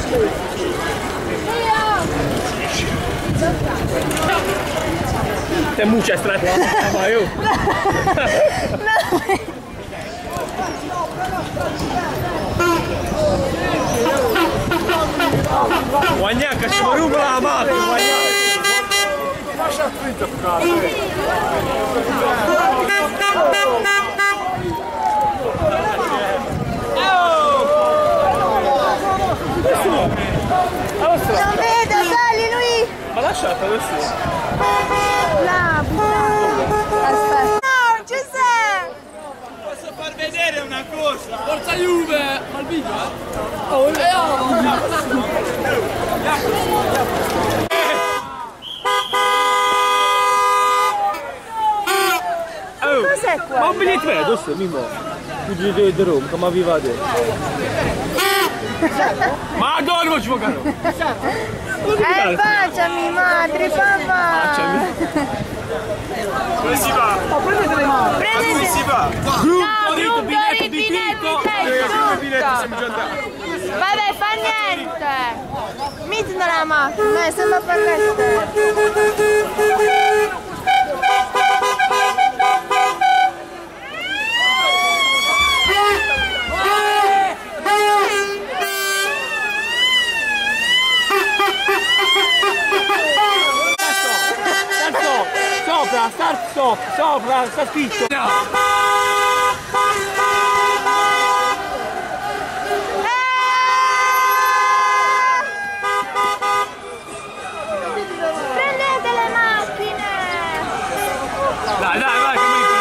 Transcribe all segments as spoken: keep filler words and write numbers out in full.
Te mucha strada, ma io. Guagnaca, ci ruba la mano, lascia fritta a non vedo, sali lui! Ma lasciate adesso! Là, aspetta! No, ci sei! Posso far vedere una cosa? Forza Juve! Al video, eh? Oh, eh, oh. Cos'è qua? Ma un biglietto vedo, se mi muovo. Tu di di Roma, come vi va detto? Ma dove ci vuoi caro? Eh, baciami madre, papà! Come si va? Oh, prendete le mani! Ma come si va? No, brutto, biglietto, biglietto, vabbè, fa niente! Mettila la macchina, eh, sembra per Sopra, start stop, sopra, sta scritto. prendete le macchine! Dai, dai, vai, che mi ricordo.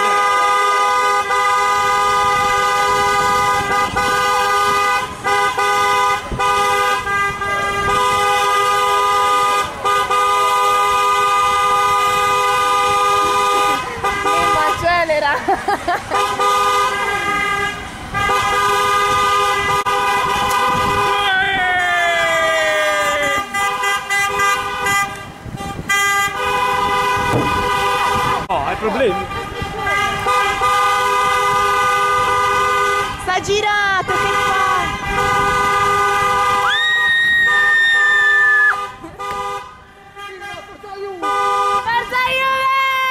Oh, hai problemi? Sta girato, che fa? Forza Juve!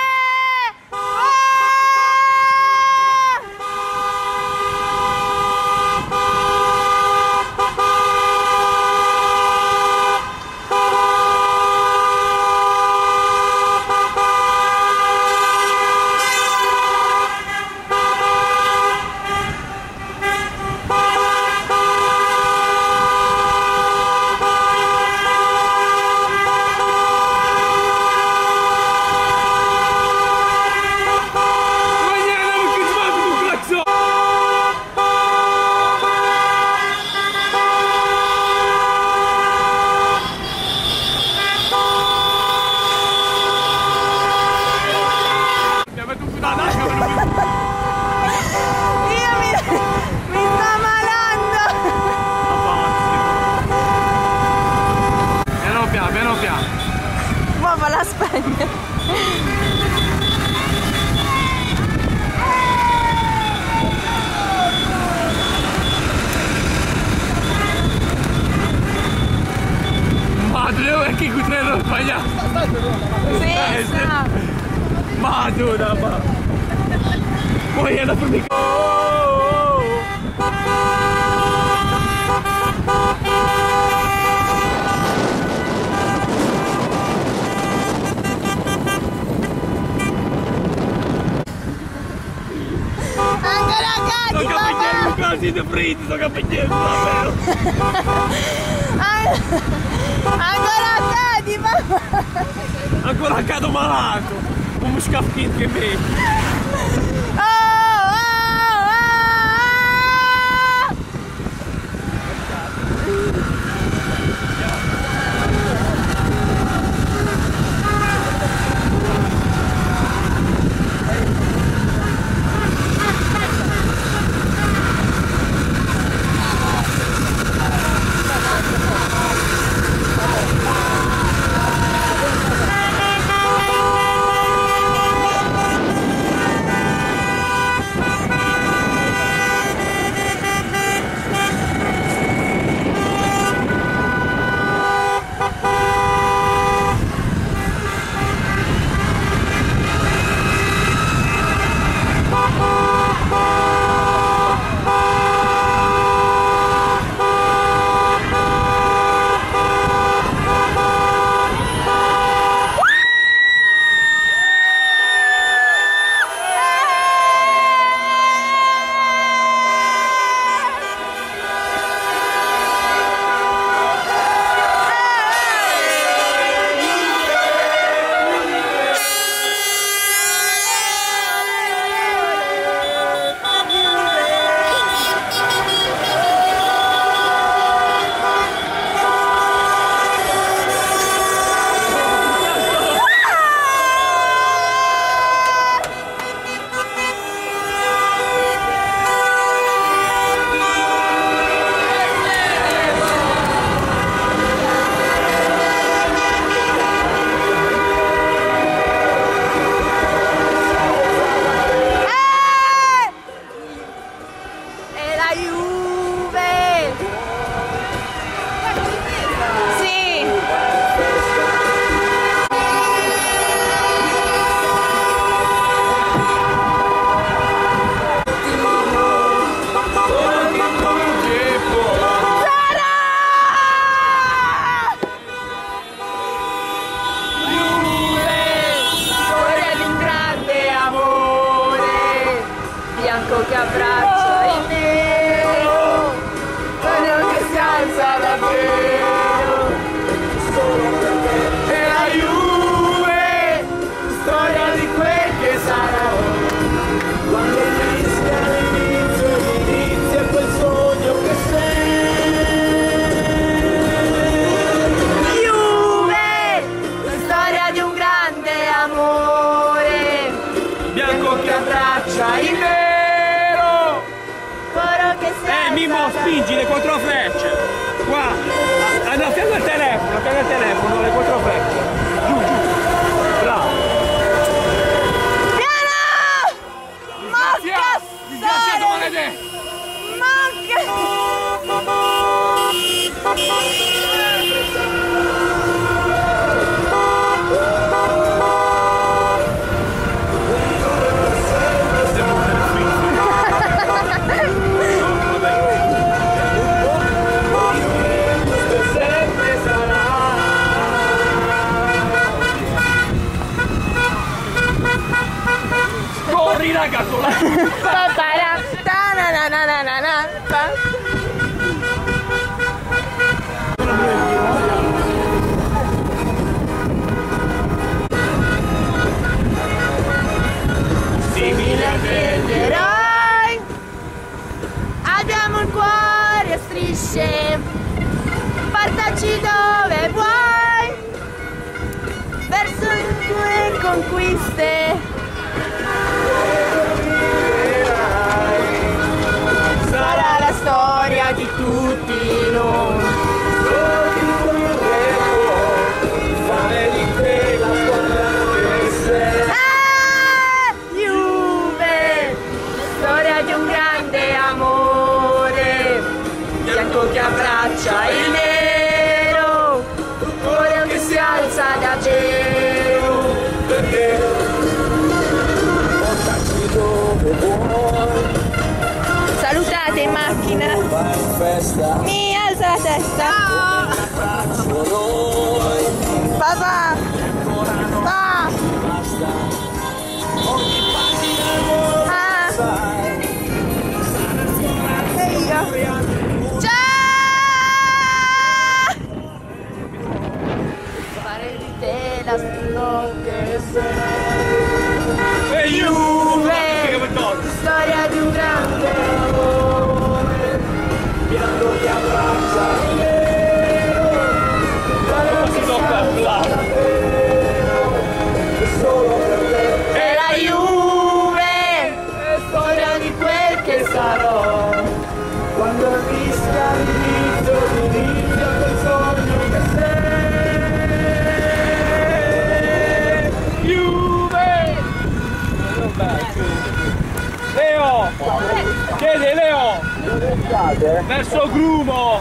Mamma la spegne. Madre, che cutrello sbagliato! Sì, sta. Madonna, ma... Poi è la formica... Oh, oh. Ancora cadi, papà! Quasi di fritto, sto capigliendo, davvero! Ancora cadi, papà! Ancora cado malato! Un scaffino che me! davvero. E la Juve, storia di quel che sarà. Quando fischia l'inizio, l'inizio è quel sogno che sei. Juve, la storia di un grande amore, bianco che abbraccia il nero, coro che si Eh, Mimmo, spingi le quattro frecce. Qua, a fianco al telefono, a fianco al telefono, le quattro frecce. Giù, giù. Bravo. Piano! Mosca! Disgraziato maledetto! Corri ragazzo! Simile a degli eroi, abbiamo il cuore a strisce, portaci dove vuoi, verso le tue conquiste. Sarà la storia di tutti noi. Fare di te la squadra che sei. Ah, Juve, storia di un grande amore, bianco che abbraccia il nero, cuore che si alza da cielo. Perché portaci dove vuoi. Salutate in macchina. Mi alza la testa. Papà. Papà. Ah. E io. Ciao. Fare di te la storia che sei. E Juve! Storia di un grande amore, bianco che abbraccia il nero, quello che si alza solo per te. E la Juve, storia di quel che sarò, quando fischia l'inizio, l'inizio del sogno che sei. Juve! Leo! Chiede Leo! Verso Grumo!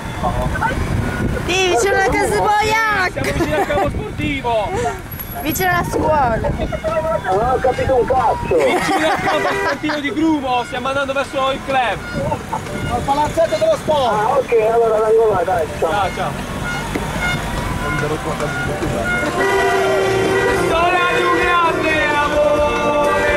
Sì, vicino alla casa Siamo Boiac! vicini al campo sportivo! Vicino alla scuola! Non ho capito un cazzo! Vicino al campo sportivo di Grumo! Stiamo andando verso il club! Al palazzetto dello sport! Ah, ok, allora vengo là, dai, ciao! Ciao ciao! Storia di un grande amore!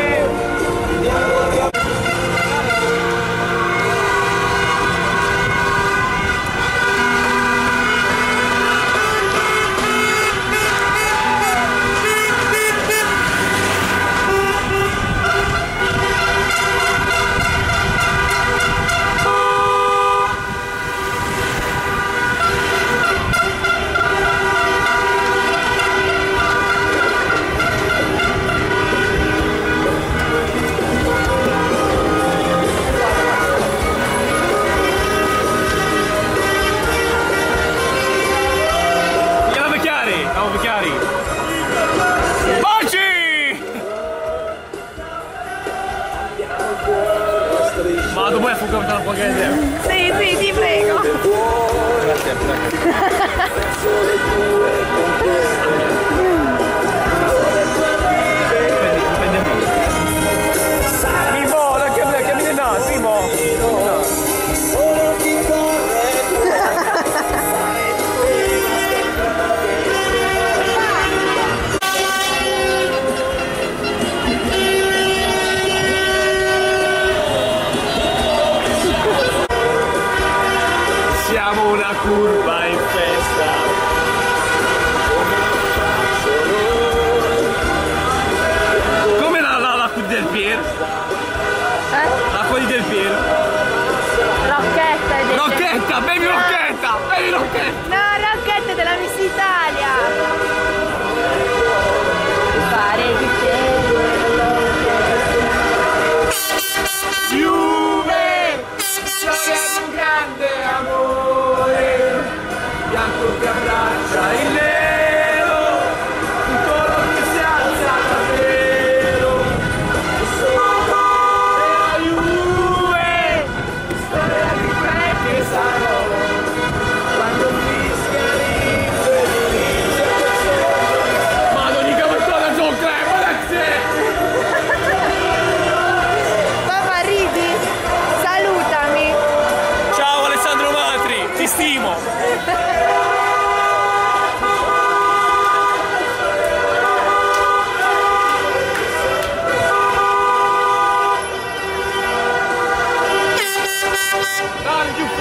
facciamo una curva in festa. Come la, la, la del Pier? Eh? L'acqua di Del Pier. Rocchetta è della... Rocchetta, bevi Rocchetta, bevi Rocchetta. No, Rocchetta è della Miss Italia. Fare di te Juve, storia di un grande amore, bianco che abbraccia il nero, un coro che si alza davvero. E la Juve, storia di quel che sarò, quando fischia l'inizio e l'inizio del sole. Madonna, che qualcosa sono crepa, grazie! Papà, ridi? Salutami. Ciao Alessandro Matri, ti stimo! Dai più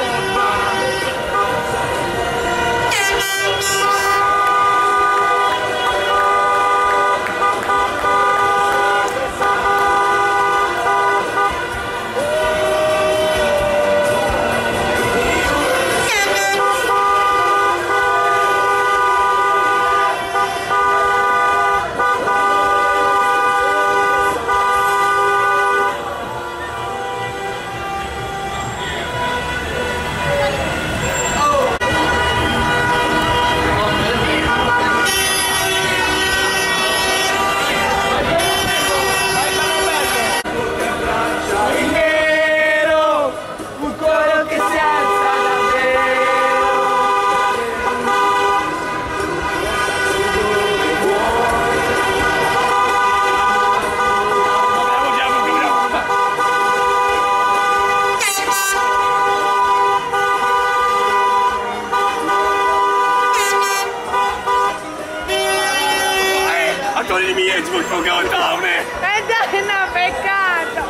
i miei ci vuoi cantare? Eh dai, no, peccato.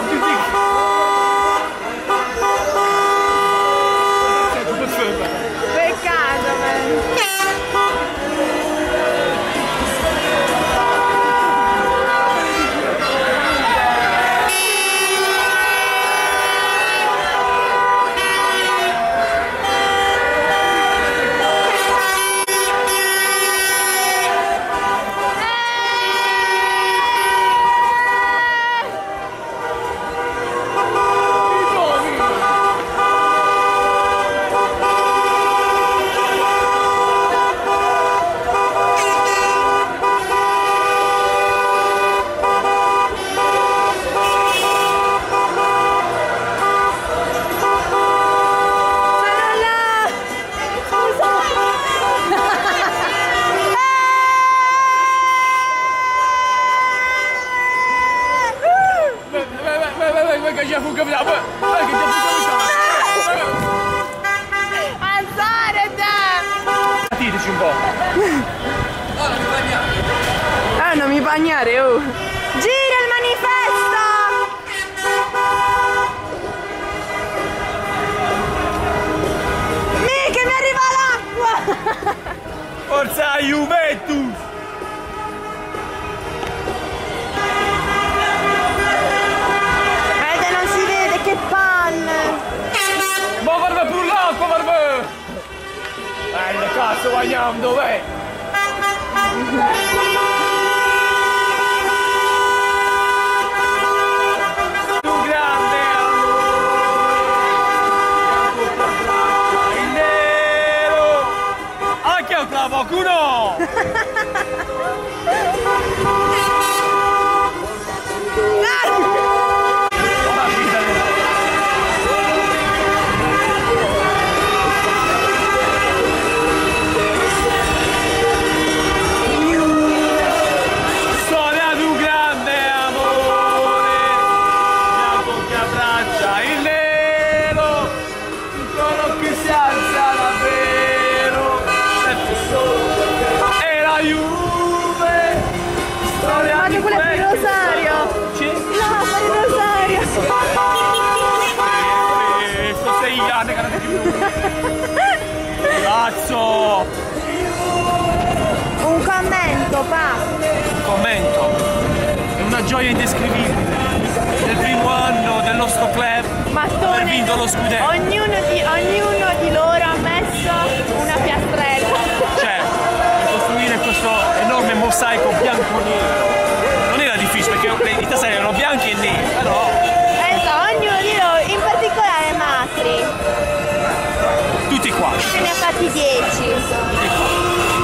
Peccato, man. Che già fu capitato, che già fu capitato. Alzare te! Diteci un po'. Oh, non mi bagnare. Ah, non mi bagnare, oh! Gira il manifesto! Mica mi arriva l'acqua! Forza Juventus! Vede, non si vede, che palle! Ma guarda pure l'acqua, guarda! Eh, che cazzo guagniamo, dov'è? Un grande amore, il nero! Anche a qualcuno! Storia di un grande amore, bianco che abbraccia il nero, un coro che si alza davvero, e la Juve cazzo! Un commento, pa! Un commento! È una gioia indescrivibile! Nel primo anno del nostro club Mattone, aver vinto lo scudetto! Ognuno di, ognuno di loro ha messo una piastrella. Cioè, per costruire questo enorme mosaico bianco-nero non era difficile perché i tasselli erano bianchi e neri, però... Pensa, ognuno di loro, in particolare Matri, Tutti qua! se ne ha fatti dieci. Tutti qua!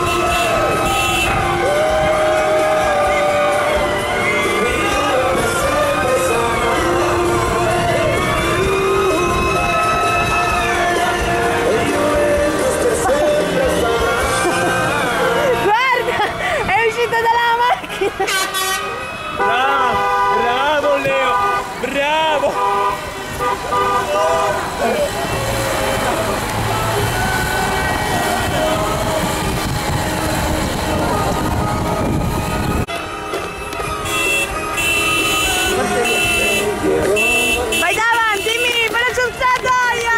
Bravo, bravo Leo, bravo! Vai davanti, mi, per la solzatoria!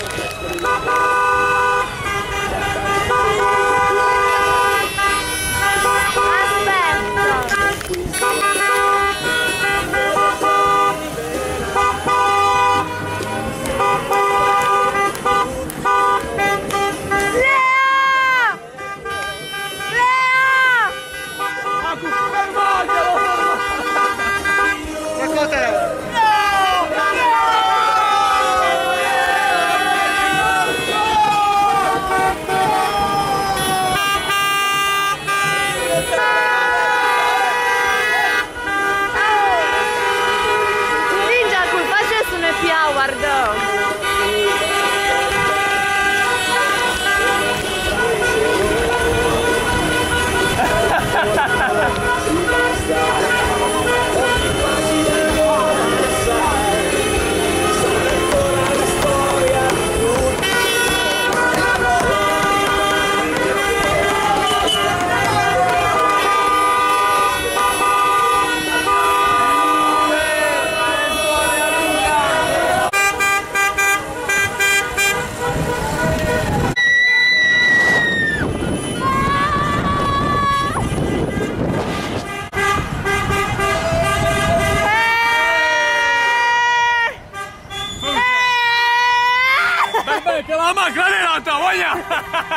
Che la macchina è nata, voglia!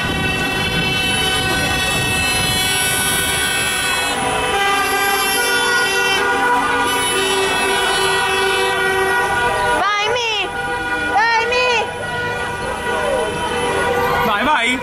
Vai, vai!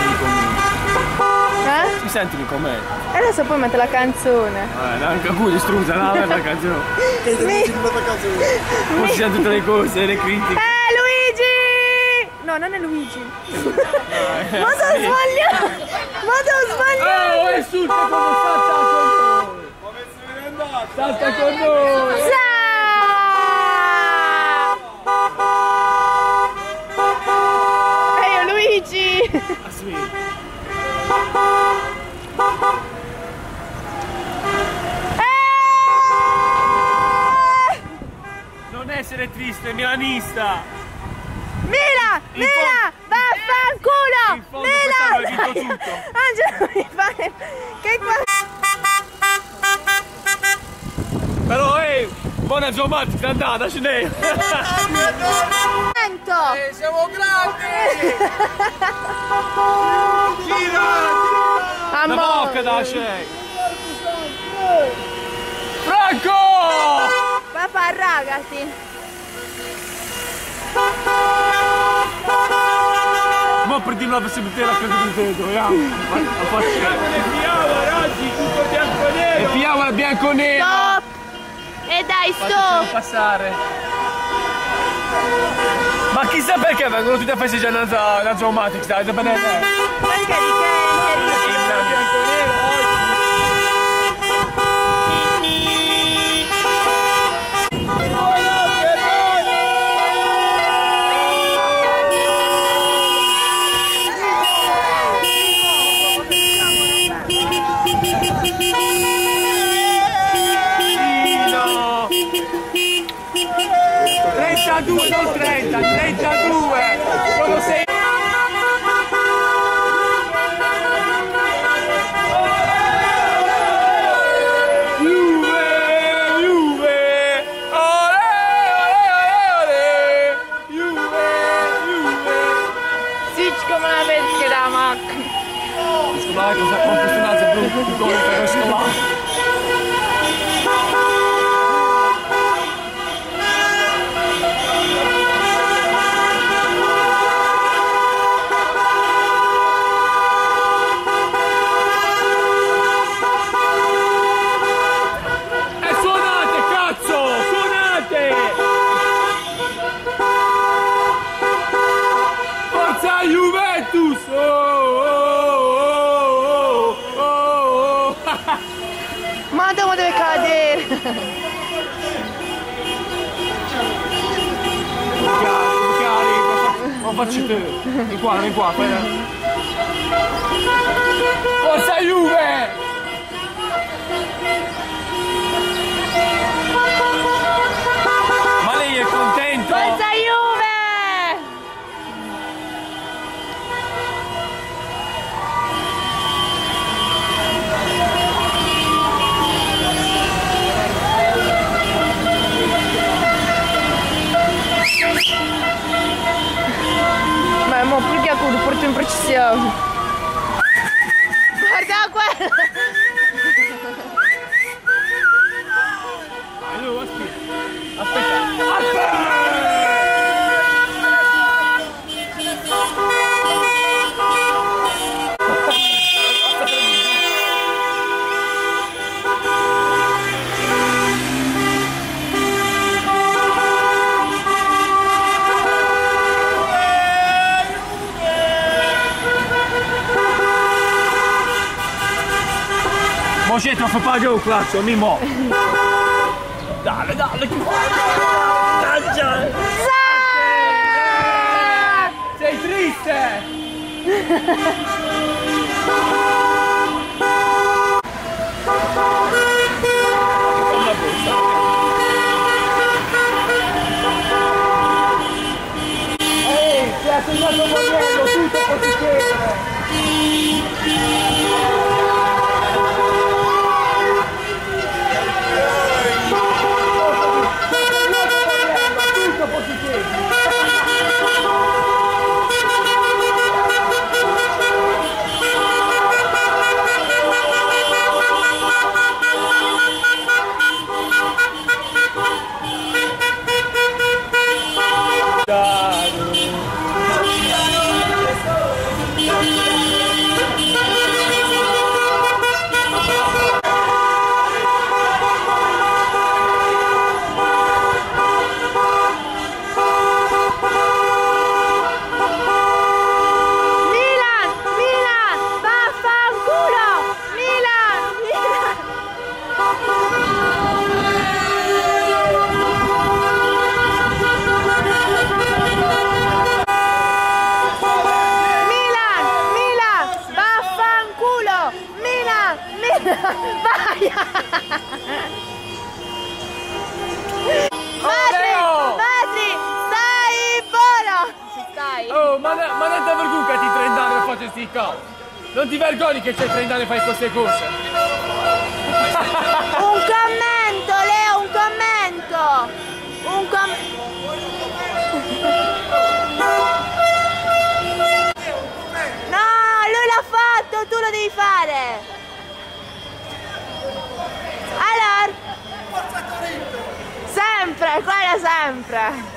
mi commenti. Eh? Mi senti mi commenti? E adesso poi mette la canzone. Eh, anche a cui struzza, no, per la canzone. Che Mi... Poi si sente tutte le cose, le critiche. Eh Luigi! No, non è Luigi. Ma sono sbagliato! Ma sono sbagliato! Oh, è sul quando salta con noi! Come se ne è andato? Salta con noi! Sa! E io Luigi! Aspetta. Non essere triste, milanista! Mila! In Mila! Vaffanculo! in fondo Mila! quest'anno hai vinto tutto. Angelo mi fare... Che qua... Però ehi, buona giornata, sei andata, scendere! Momento! Eh, siamo grandi! Gira! La Amore! bocca da scei! Franco! Papà, ragazzi! Ma per dirlo la possibilità la credo di te, proviamo! La facciamo! E piava raggi, tutto bianco e nero! E piava bianco e nero! Stop! E dai, Fatecelo stop! passare! Ma chissà perché vengono tutti a festeggiare la, la Zoomatics, dai, da bene! Perché di che Bianco e nero oggi! trentadue, non trenta, trentadue! Sono sei... Juve, Juve! Ole, ole, ole! Juve, Juve! Sì, come la vedi che la macchina! Scusate, cosa fa questo naso brutto, tu come per questo là? Ma dove deve cadere? Chiaro, chiaro, lo faccio te. Vieni qua, vieni qua, fai. Forza Juve! Ma lei è contento? Forza Juve! Ma mo perché a cui porto in processione? Guarda quello! Allora, aspetta. Aspetta. Aspetta. Mo c'è troppo pago il claccio, mi mo. Dale, dale, che fai? Sei triste? Con la busta. Ehi, ti ha segnato Moriello, tutto può succedere. vai! Matri! Matri! Stai buono! Ci stai? Oh, ma, ma non ti vergogni che ti trenta anni e faccio sti cavoli? Non ti vergogni che c'hai trenta anni e fai queste cose? Un commento, Leo, un commento! Un commento! No, lui l'ha fatto, tu lo devi fare! Allora! Sempre, quella sempre!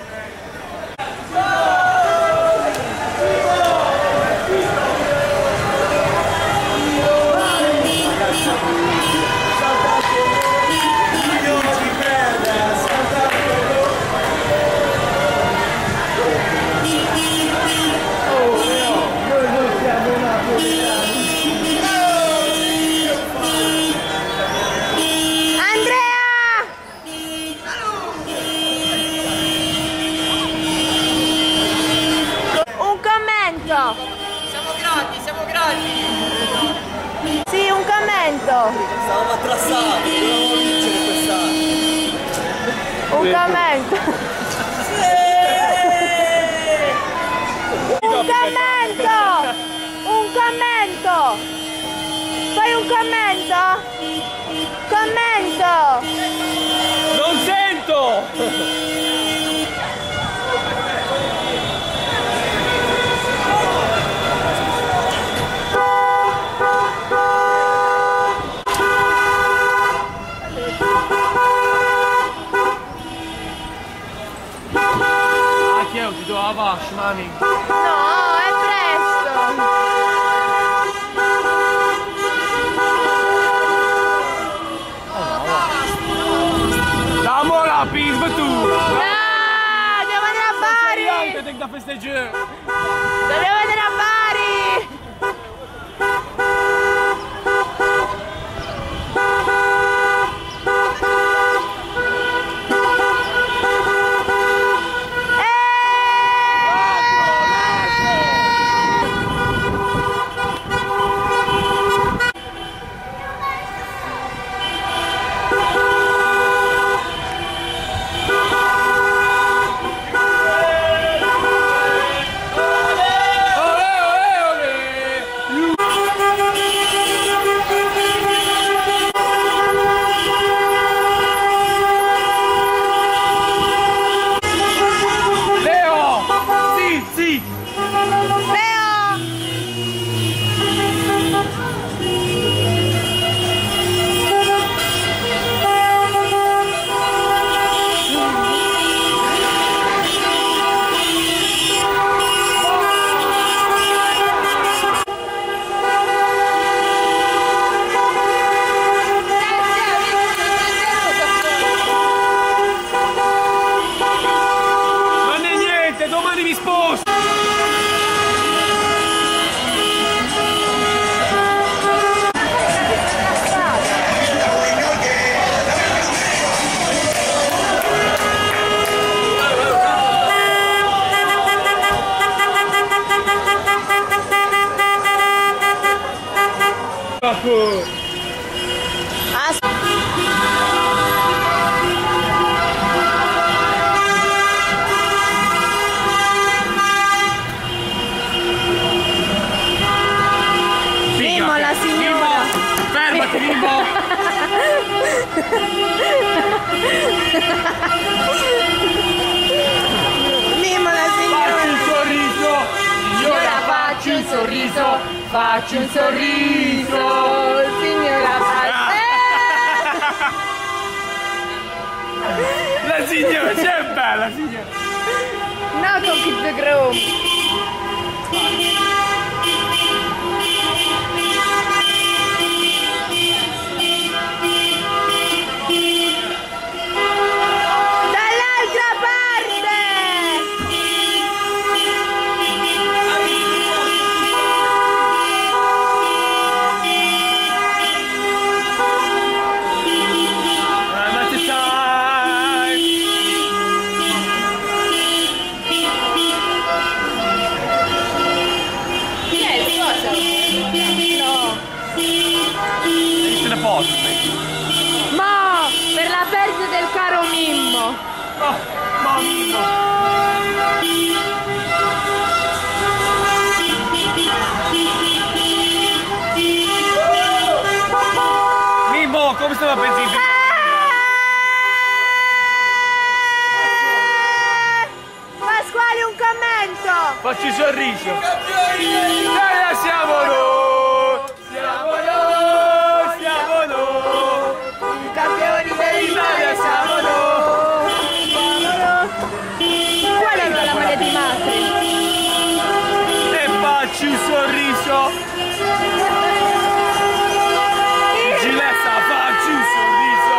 Siamo grandi, siamo grandi! Sì, un commento! Stavamo attrassati, dovevamo vincere quest'anno! Un commento! Un commento! Un commento! Fai un commento? Commento! Non sento! Ti do la vascia, mami. No, è presto! Dammo la pizza tu! No! Devo andare a Bari! Che tengo da festeggiare! Dobbiamo andare a Bari! Mimmo, la signora! Fermati, Mimmo! Mimmo, la signora! Faccio un sorriso! Signora, faccio un sorriso! Faccio un sorriso! Signora, faccio... La signora, c'è bella signora! No, con Kid the Groom! Dall'altra parte! le foto. Ma per la perdita del caro Mimmo. Oh, ma Mimmo. Mimmo, come sta la benzina? Pasquale, un commento! Facci un sorriso! Italia siamo noi! Siamo noi! Siamo noi! I campioni dell'Italia siamo noi! Qual è la maglia di Matri? E facci un sorriso! Gilessa, facci un sorriso!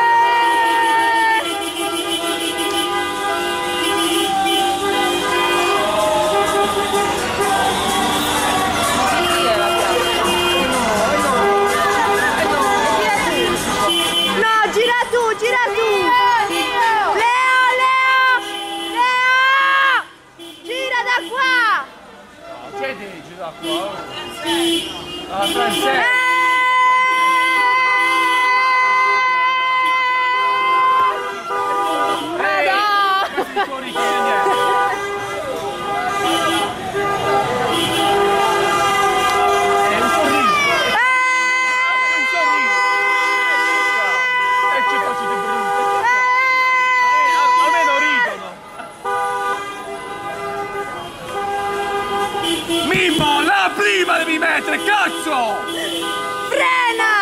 Ah, francese! Ma no! Fuori che niente! È un sorriso! Un sorriso! E ci faccio di brutto! Almeno ridono! Mimmo, la prima devi mettere, cazzo! Frena!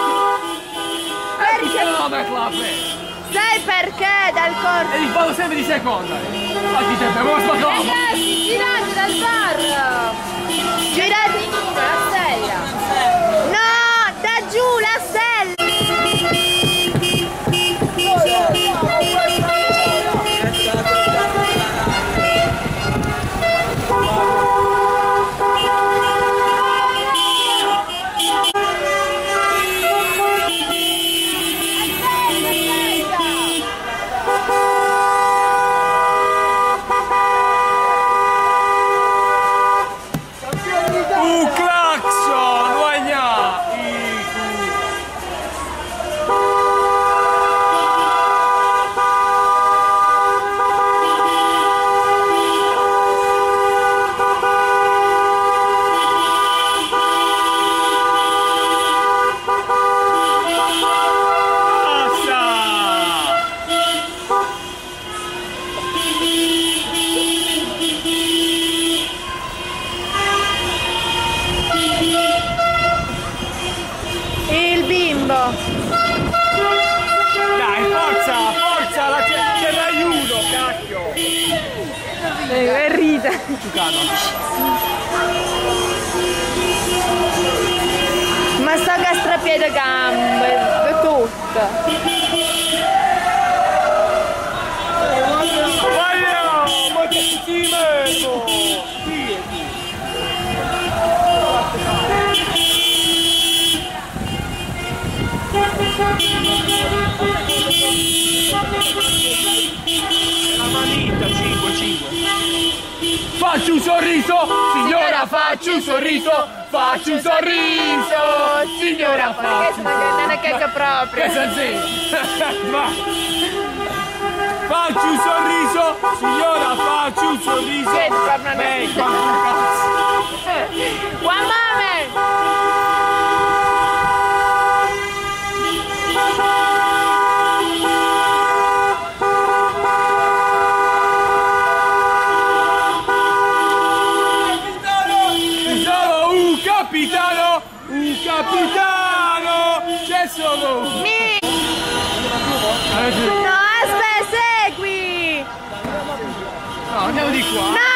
Perché non metto la frena? Sai perché dal corso? E li vado sempre di seconda! Oggi te per voi sto Ragazzi, girate dal bar! Girate la stella! No, da giù la stella! Dai, forza, forza, la c'è l'aiuto, cacchio! E ride! Ma sto che strapiede gambe, tutto! Voglio, ma che ti metto! La manita, cinque, cinque. Faccio un sorriso, signora, faccio un sorriso, faccio un sorriso, signora, faccio un sorriso. Non è che proprio! Che sei? Va! Faccio un sorriso, signora, faccio un sorriso. Che proprio non è. Beh, quanto cazzo. One moment! Capitano, un capitano, c'è solo un... Mi... No, aspetta, segui! No, andiamo di qua. No!